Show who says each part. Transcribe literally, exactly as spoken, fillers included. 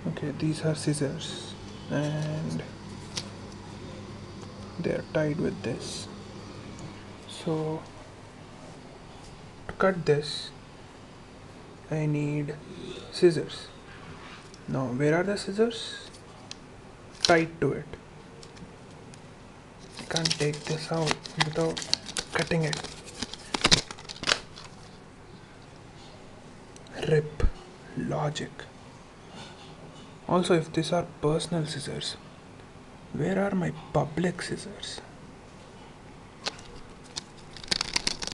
Speaker 1: Okay, these are scissors and they are tied with this. So to cut this I need scissors. Now where are the scissors? Tied to it. I can't take this out without cutting it. Rip. Logic. Also, if these are personal scissors, where are my public scissors?